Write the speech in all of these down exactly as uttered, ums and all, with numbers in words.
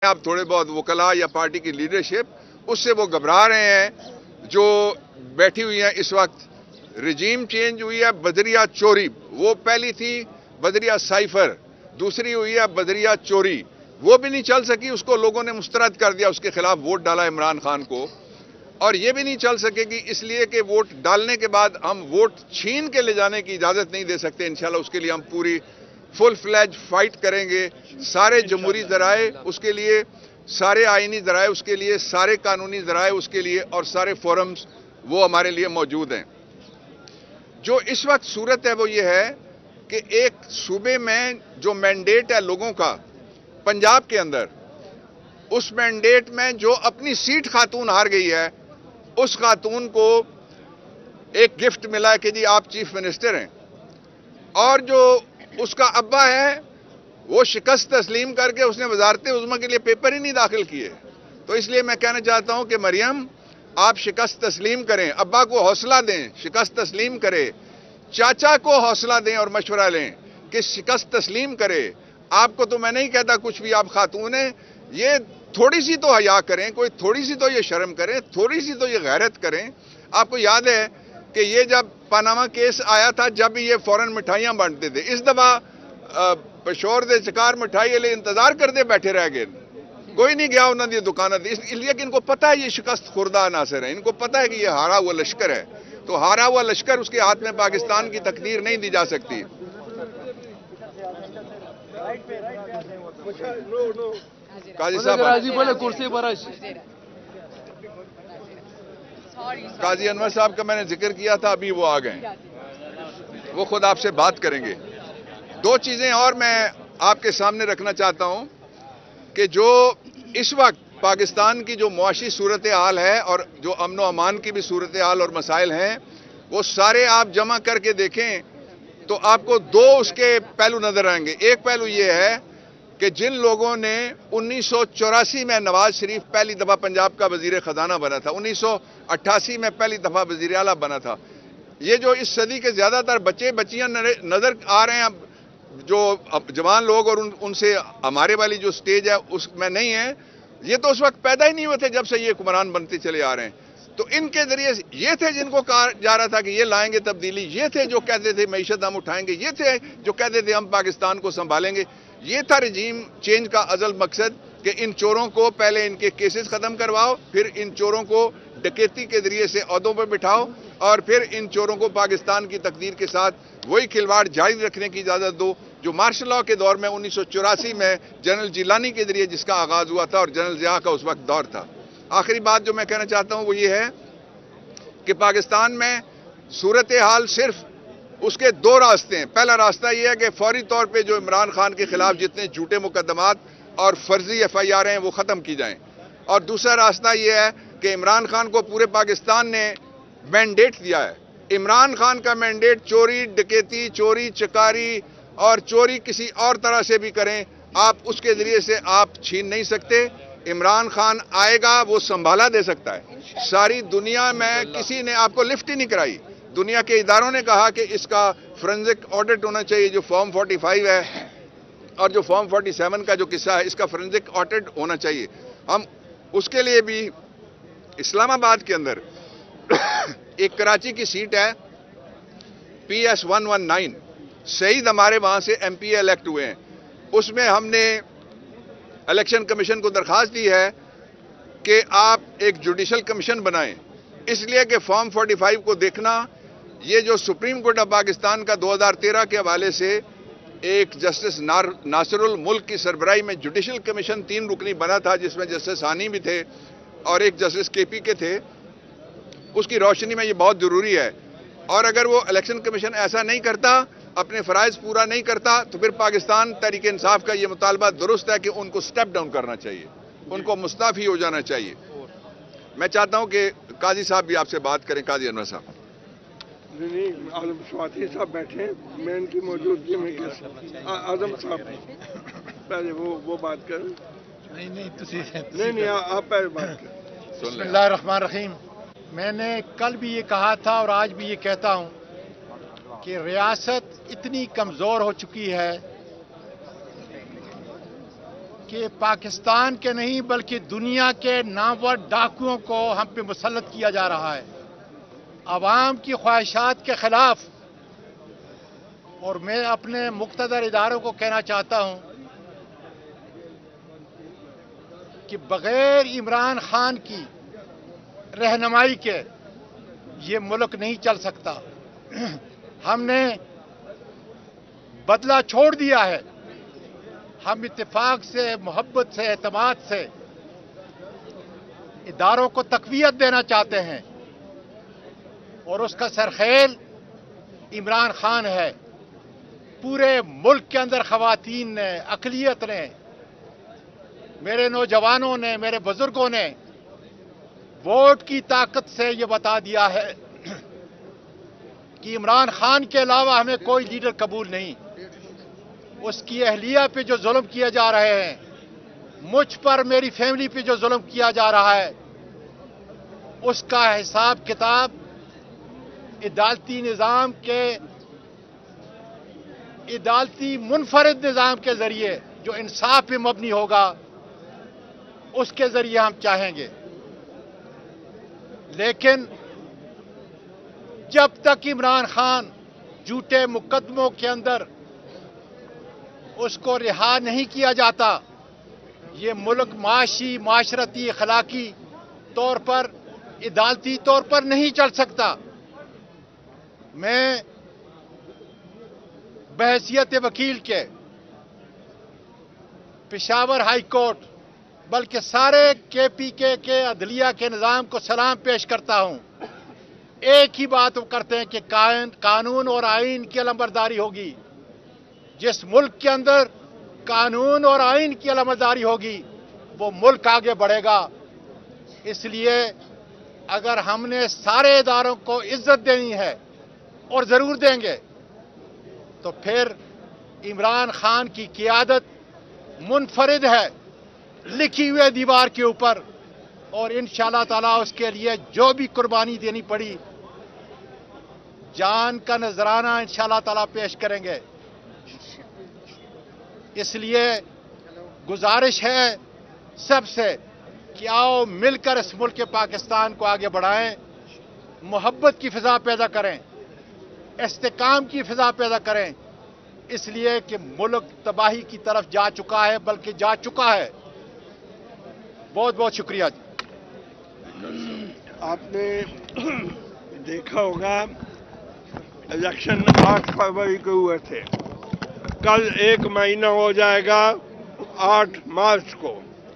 اب تھوڑے بہت وکلا یا پارٹی کی لیڈرشپ اس سے وہ گھبرا رہے ہیں جو بیٹھی ہوئی ہیں اس وقت۔ رجیم چینج ہوئی ہے بدریہ چوری، وہ پہلی تھی بدریہ سائفر، دوسری ہوئی ہے بدریہ چوری، وہ بھی نہیں چل سکی، اس کو لوگوں نے مسترد کر دیا، اس کے خلاف ووٹ ڈالا عمران خان کو، اور یہ بھی نہیں چل سکے گی اس لیے کہ ووٹ ڈالنے کے بعد ہم ووٹ چھین کے لے جانے کی اجازت نہیں دے سکتے۔ انشاءاللہ اس کے لیے ہم پوری فل فلیج فائٹ کریں گے، سارے جمہوری ذرائع اس کے لیے، سارے آئینی ذرائع اس کے لیے، سارے قانونی ذرائع اس کے لیے، اور سارے فورمز وہ ہمارے لیے موجود ہیں۔ جو اس وقت صورت ہے وہ یہ ہے کہ ایک صوبے میں جو مینڈیٹ ہے لوگوں کا پنجاب کے اندر، اس مینڈیٹ میں جو اپنی سیٹ خاتون ہار گئی ہے، اس خاتون کو ایک گفٹ ملا ہے کہ جی آپ چیف منسٹر ہیں، اور جو اس کا ابا ہے وہ شکست تسلیم کر کے اس نے وزارت عظمیٰ کے لیے پیپر ہی نہیں داخل کیے۔ تو اس لیے میں کہنا چاہتا ہوں کہ مریم آپ شکست تسلیم کریں، ابا کو حوصلہ دیں، شکست تسلیم کرے، چاچا کو حوصلہ دیں اور مشورہ لیں کہ شکست تسلیم کرے۔ آپ کو تو میں نہیں کہتا کچھ بھی، آپ خاتون ہیں، یہ تھوڑی سی تو حیا کریں، کوئی تھوڑی سی تو یہ شرم کریں، تھوڑی سی تو یہ غیرت کریں۔ آپ کو یاد ہے کہ یہ جب پاناما کیس آیا تھا جب یہ فوراً مٹھائیاں بانٹتے تھے، اس دفعہ پشور دے چکار مٹھائی لے انتظار کرتے بیٹھے رہ گئے، کوئی نہیں گیا انہوں نے دکانوں دی، اس لیے کہ ان کو پتہ ہے یہ شکست خوردہ عناصر ہے، ان کو پتہ ہے کہ یہ ہارا ہوا لشکر ہے، تو ہارا ہوا لشکر اس کے ہاتھ میں پاکستان کی تقدیر نہیں دی جا سکتی۔ قاضی صاحب قاضی انور صاحب کا میں نے ذکر کیا تھا، ابھی وہ آ گئے، وہ خود آپ سے بات کریں گے۔ دو چیزیں اور میں آپ کے سامنے رکھنا چاہتا ہوں کہ جو اس وقت پاکستان کی جو معاشی صورتحال ہے اور جو امن و امان کی بھی صورتحال اور مسائل ہیں، وہ سارے آپ جمع کر کے دیکھیں تو آپ کو دو اس کے پہلو نظر آئیں گے۔ ایک پہلو یہ ہے کہ جن لوگوں نے انیس سو چوراسی میں نواز شریف پہلی دفعہ پنجاب کا وزیر خزانہ بنا تھا، انیس سو اٹھاسی میں پہلی دفعہ وزیر اعلیٰ بنا تھا، یہ جو اس صدی کے زیادہ تر بچے بچیاں نظر آ رہے ہیں جو جوان لوگ، اور ان سے ہمارے والی جو سٹیج ہے اس میں نہیں ہے، یہ تو اس وقت پیدا ہی نہیں ہوئے تھے جب سے یہ حکمران بنتے چلے آ رہے ہیں۔ تو ان کے ذریعے یہ تھے جن کو کہا جا رہا تھا کہ یہ لائیں گے تبدیلی، یہ تھے جو کہتے تھے معیشت ہم اٹھائیں گے، یہ تھے جو کہتے تھے ہم پاکستان کو سنبھالیں گے۔ یہ تھا رجیم چینج کا ازل مقصد کہ ان چوروں کو پہلے ان کے کیسز ختم کرواؤ، پھر ان چوروں کو ڈکیتی کے ذریعے سے عہدوں پر بٹھاؤ، اور پھر ان چوروں کو پاکستان کی تقدیر کے ساتھ وہی کھلواڑ جاری رکھنے کی اجازت دو جو مارشل لاء کے دور میں انیس سو چوراسی میں جنرل جیلانی کے ذریعے جس کا آغاز ہوا تھا اور جنرل ضیاء کا اس وقت دور تھا۔ آخری بات جو میں کہنا چاہتا ہوں وہ یہ ہے کہ پاکستان میں صورتحال صرف اس کے دو راستے ہیں۔ پہلا راستہ یہ ہے کہ فوری طور پہ جو عمران خان کے خلاف جتنے جھوٹے مقدمات اور فرضی ایف آئی آر ہیں وہ ختم کی جائیں، اور دوسرا راستہ یہ ہے کہ عمران خان کو پورے پاکستان نے مینڈیٹ دیا ہے، عمران خان کا مینڈیٹ چوری ڈکیتی چوری چکاری اور چوری کسی اور طرح سے بھی کریں، آپ اس کے ذریعے سے آپ چھین نہیں سکتے۔ عمران خان آئے گا وہ سنبھالا دے سکتا ہے، ساری دنیا میں کسی نے آپ کو لفٹ ہی نہیں کرائی، دنیا کے اداروں نے کہا کہ اس کا فرنزک آڈٹ ہونا چاہیے، جو فارم فورٹی فائیو ہے اور جو فارم فورٹی سیون کا جو قصہ ہے اس کا فرنزک آڈٹ ہونا چاہیے۔ ہم اس کے لیے بھی اسلام آباد کے اندر ایک کراچی کی سیٹ ہے P S one one nine, Saeed ہمارے وہاں سے ایم پی الیکٹ ہوئے ہیں، اس میں ہم نے الیکشن کمیشن کو درخواست دی ہے کہ آپ ایک جوڈیشل کمیشن بنائیں، اس لیے کہ فارم فورٹی فائیو کو دیکھنا، یہ جو سپریم کورٹ آف پاکستان کا دو ہزار تیرہ کے حوالے سے ایک جسٹس ناصر الملک کی سربراہی میں جوڈیشل کمیشن تین رکنی بنا تھا جس میں جسٹس ثانی بھی تھے اور ایک جسٹس کے پی کے تھے، اس کی روشنی میں یہ بہت ضروری ہے، اور اگر وہ الیکشن کمیشن ایسا نہیں کرتا، اپنے فرائض پورا نہیں کرتا، تو پھر پاکستان تحریک انصاف کا یہ مطالبہ درست ہے کہ ان کو سٹیپ ڈاؤن کرنا چاہیے، ان کو مستعفی ہو جانا چاہیے۔ میں چاہتا ہوں کہ قاضی صاحب بھی آپ سے بات کریں، قاضی انور صاحب۔ نہیں نہیں عالم سواتی صاحب بیٹھے ہیں، میں ان کی موجودگی میں اعظم صاحب پہلے وہ وہ بات کریں۔ نہیں نہیں نہیں نہیں آپ پہلے بات کریں۔ بسم اللہ الرحمن الرحیم۔ میں نے کل بھی یہ کہا تھا اور آج بھی یہ کہتا ہوں کہ ریاست اتنی کمزور ہو چکی ہے کہ پاکستان کے نہیں بلکہ دنیا کے نامور ڈاکوؤں کو ہم پہ مسلط کیا جا رہا ہے عوام کی خواہشات کے خلاف. اور میں اپنے مقتدر اداروں کو کہنا چاہتا ہوں کہ بغیر عمران خان کی رہنمائی کے یہ ملک نہیں چل سکتا. ہم نے بدلہ چھوڑ دیا ہے. ہم اتفاق سے، محبت سے، اعتماد سے اداروں کو تقویت دینا چاہتے ہیں اور اس کا سرخیل عمران خان ہے. پورے ملک کے اندر خواتین نے، اقلیت نے، میرے نوجوانوں نے، میرے بزرگوں نے ووٹ کی طاقت سے یہ بتا دیا ہے کہ عمران خان کے علاوہ ہمیں کوئی لیڈر قبول نہیں. اس کی اہلیہ پہ جو ظلم کیے جا رہے ہیں، مجھ پر، میری فیملی پہ جو ظلم کیا جا رہا ہے، اس کا حساب کتاب عدالتی نظام کے عدالتی منفرد نظام کے ذریعے جو انصاف پہ مبنی ہوگا اس کے ذریعے ہم چاہیں گے. لیکن جب تک عمران خان جھوٹے مقدموں کے اندر اس کو رہا نہیں کیا جاتا، یہ ملک معاشی، معاشرتی، اخلاقی طور پر، عدالتی طور پر نہیں چل سکتا. میں بحیثیت وکیل کے پشاور ہائی کورٹ بلکہ سارے کے پی کے کے عدلیہ کے نظام کو سلام پیش کرتا ہوں. ایک ہی بات وہ کرتے ہیں کہ قانون اور آئین کی علمبرداری ہوگی. جس ملک کے اندر قانون اور آئین کی علمبرداری ہوگی وہ ملک آگے بڑھے گا. اس لیے اگر ہم نے سارے اداروں کو عزت دینی ہے اور ضرور دیں گے تو پھر عمران خان کی قیادت منفرد ہے لکھی ہوئے دیوار کے اوپر، اور انشاءاللہ تعالیٰ اس کے لیے جو بھی قربانی دینی پڑی جان کا نذرانہ انشاءاللہ تعالیٰ پیش کریں گے. اس لیے گزارش ہے سب سے کہ آؤ مل کر اس ملک پاکستان کو آگے بڑھائیں، محبت کی فضا پیدا کریں، استحکام کی فضا پیدا کریں. اس لیے کہ ملک تباہی کی طرف جا چکا ہے، بلکہ جا چکا ہے. بہت بہت شکریہ جی. آپ نے دیکھا ہوگا الیکشن آٹھ فروری کو ہوئے تھے. کل ایک مہینہ ہو جائے گا آٹھ مارچ کو.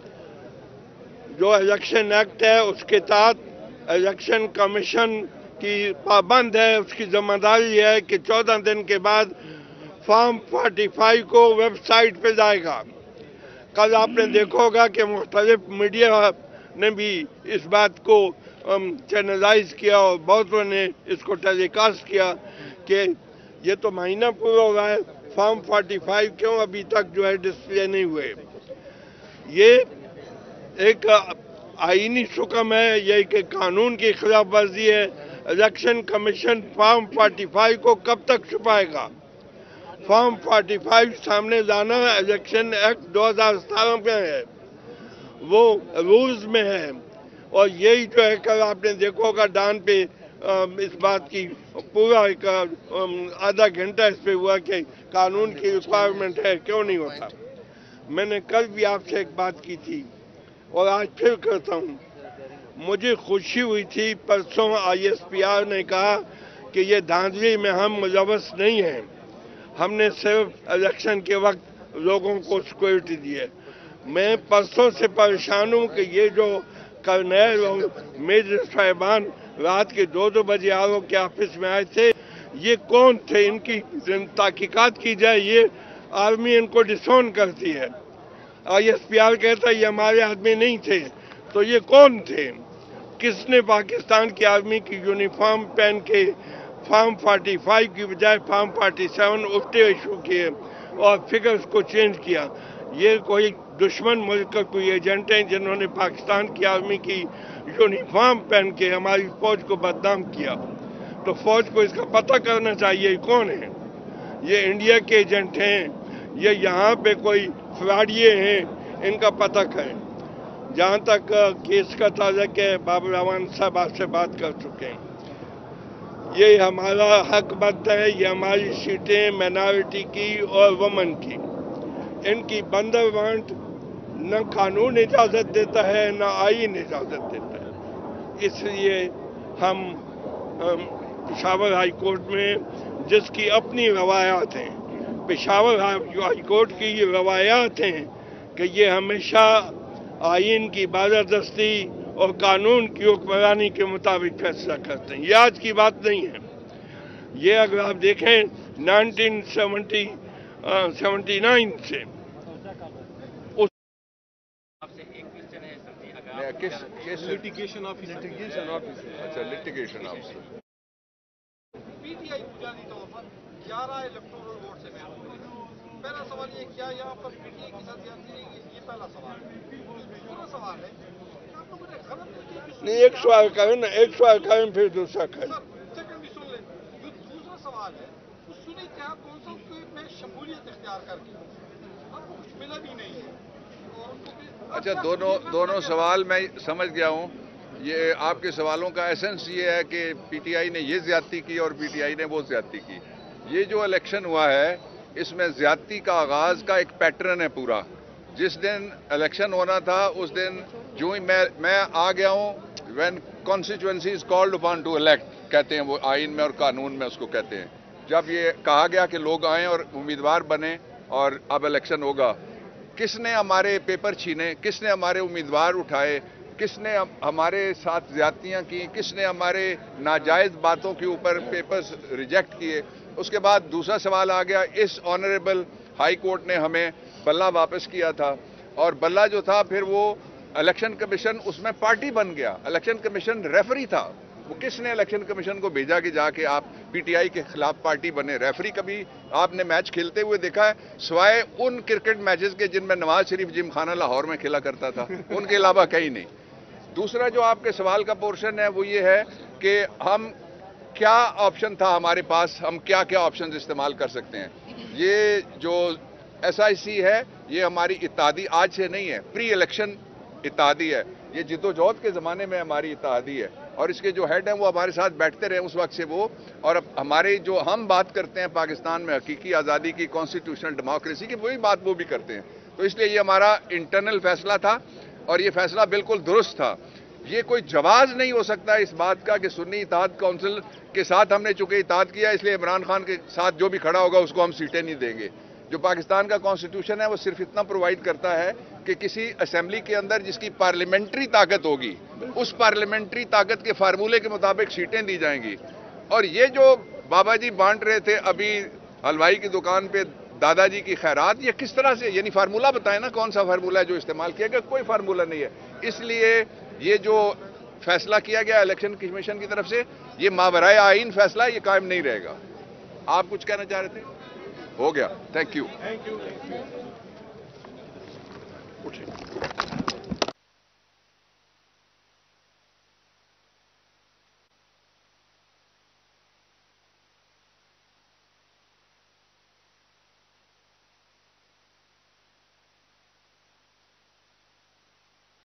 جو الیکشن ایکٹ ہے اس کے تحت الیکشن کمیشن کی پابند ہے، اس کی ذمہ داری ہے کہ چودہ دن کے بعد فارم فورٹی فائیو کو ویب سائٹ پہ جائے گا. کل آپ نے دیکھا ہوگا کہ مختلف میڈیا نے بھی اس بات کو چینلائز کیا اور بہتوں نے اس کو ٹیلی کاسٹ کیا کہ یہ تو مہینہ پورا ہو رہا ہے، فارم فورٹی فائیو کیوں ابھی تک جو ہے ڈسپلے نہیں ہوئے. یہ ایک آئینی شکم ہے، یہ ایک قانون کی خلاف ورزی ہے. Election commission form forty five کو کب تک چھپائے گا؟ فارم فورٹی فائیو سامنے لانا الیکشن ایکٹ دو ہزار ستارہ میں ہے، وہ رولز میں ہے. اور یہی جو ہے کل آپ نے دیکھو ہوگا ڈان پہ اس بات کی پورا ایک آدھا گھنٹہ اس پہ ہوا کہ قانون کی ریکوائرمنٹ ہے، کیوں نہیں ہوتا. میں نے کل بھی آپ سے ایک بات کی تھی اور آج پھر کرتا ہوں. مجھے خوشی ہوئی تھی پرسوں آئی ایس پی آر نے کہا کہ یہ دھاندلی میں ہم ملوث نہیں ہیں، ہم نے صرف الیکشن کے وقت لوگوں کو سیکورٹی دی ہے. میں پرسوں سے پریشان ہوں کہ یہ جو کرنیل اور میجر صاحبان رات کے دو دو بجے آر او کے آفس میں آئے تھے، یہ کون تھے؟ ان کی تحقیقات کی جائے. یہ آرمی ان کو ڈسون کرتی ہے. آئی ایس پی آر کہتا ہے یہ ہمارے آدمی نہیں تھے، تو یہ کون تھے؟ کس نے پاکستان کی آرمی کی یونیفارم پہن کے فارم فورٹی فائیو کی بجائے فارم فورٹی سیون اٹھتے ایشو کیے اور فگرز کو چینج کیا؟ یہ کوئی دشمن ملک کا کوئی ایجنٹ ہیں جنہوں نے پاکستان کی آرمی کی یونیفارم پہن کے ہماری فوج کو بدنام کیا. تو فوج کو اس کا پتہ کرنا چاہیے کون ہیں. یہ انڈیا کے ایجنٹ ہیں، یہ یہاں پہ کوئی فراڈیے ہیں इनका पता करें। जहाँ तक केस का ताल्लुक है, बाबर रहमान साहब आपसे बात कर चुके हैं। ये हमारा हक बनता है, ये हमारी सीटें माइनॉरिटी की और वुमेन की, इनकी बंदर बांट न कानून इजाज़त देता है न आईन इजाज़त देता है। इसलिए हम पेशावर हाई कोर्ट में, जिसकी अपनी रवायात हैं, पेशावर हाई कोर्ट की ये रवायात हैं कि ये हमेशा आईन की बालादस्ती और कानून की हुक्मरानी के मुताबिक फैसला करते हैं। ये आज की बात नहीं है। ये अगर आप देखें नाइनटीन सेवेंटी सेवेंटी नाइन से किस किस लिटिगेशन ऑफिसर लिटिगेशन ऑफिसर अच्छा लिटिगेशन ऑफिसर पीटीआई बुनियादी तौर पर ग्यारह इलेक्टोरल वोट से महसूस हुई। पहला सवाल ये, क्या यहाँ पर पीटीआई के साथ ज्यादती नहीं है? ये पहला सवाल है। दूसरा सवाल है, आप लोगों ने गलत तरीके नहीं, एक सवाल करें ना, एक सवाल करें फिर दूसरा करें। सेकंड भी सुन लें। जो दूसरा सवाल है, उस सुनी क्या कौंसिल में शमूलियत इख्तियार करके आपको कुछ मिला भी नहीं है। अच्छा, दोनों दोनों सवाल मैं समझ गया हूँ। ये आपके सवालों का एसेंस ये है कि पीटीआई ने ये ज्यादती की और पीटीआई ने वो ज्यादती की। ये जो इलेक्शन हुआ है, इसमें ज्यादती का आगाज का एक पैटर्न है पूरा। जिस दिन इलेक्शन होना था उस दिन जो ही मैं मैं आ गया हूँ, when constituency is called upon to elect, कहते हैं वो आइन में और कानून में उसको कहते हैं। जब ये कहा गया कि लोग आए और उम्मीदवार बने और अब इलेक्शन होगा, किसने हमारे पेपर छीने, किसने हमारे उम्मीदवार उठाए, किसने हमारे साथ ज्यादतियां की, किसने हमारे नाजायज बातों के ऊपर पेपर्स रिजेक्ट किए। उसके बाद दूसरा सवाल आ गया, इस ऑनरेबल हाई कोर्ट ने हमें बल्ला वापस किया था और बल्ला जो था फिर वो इलेक्शन कमीशन उसमें पार्टी बन गया। इलेक्शन कमीशन रेफरी था। वो किसने इलेक्शन कमीशन को भेजा कि जाके आप पीटीआई के खिलाफ पार्टी बने? रेफरी कभी आपने मैच खेलते हुए देखा है सिवाय उन क्रिकेट मैचेस के जिनमें नवाज शरीफ जिमखाना लाहौर में खेला करता था, उनके अलावा कहीं नहीं। दूसरा जो आपके सवाल का पोर्शन है वो ये है कि हम क्या ऑप्शन था हमारे पास, हम क्या क्या ऑप्शन इस्तेमाल कर सकते हैं। ये जो एस आई सी है ये हमारी इत्तेहादी आज से नहीं है, प्री इलेक्शन इत्तेहादी है। ये जिद्दोजहद के ज़माने में हमारी इत्तेहादी है और इसके जो हेड हैं वो हमारे साथ बैठते रहे उस वक्त से वो। और अब हमारे जो हम बात करते हैं पाकिस्तान में हकीकी आज़ादी की, कॉन्स्टिट्यूशनल डेमोक्रेसी की, वही बात वो भी करते हैं। तो इसलिए ये हमारा इंटरनल फैसला था और ये फैसला बिल्कुल दुरुस्त था। ये कोई जवाब नहीं हो सकता इस बात का कि सुन्नी इत्तेहाद काउंसिल के साथ हमने चूंकि इत्तेहाद किया इसलिए इमरान खान के साथ जो भी खड़ा होगा उसको हम सीटें नहीं देंगे। जो पाकिस्तान का कॉन्स्टिट्यूशन है वो सिर्फ इतना प्रोवाइड करता है कि किसी असेंबली के अंदर जिसकी पार्लियामेंट्री ताकत होगी उस पार्लियामेंट्री ताकत के फार्मूले के मुताबिक सीटें दी जाएंगी। और ये जो बाबा जी बांट रहे थे अभी हलवाई की दुकान पे दादाजी की खैरात, ये किस तरह से, यानी फार्मूला बताएं ना, कौन सा फार्मूला है जो इस्तेमाल किया गया? कोई फार्मूला नहीं है। इसलिए ये जो फैसला किया गया इलेक्शन कमीशन की तरफ से, ये मावराए आइन फैसला, ये कायम नहीं रहेगा। आप कुछ कहना चाह रहे थे? हो गया, थैंक यू। Thank you.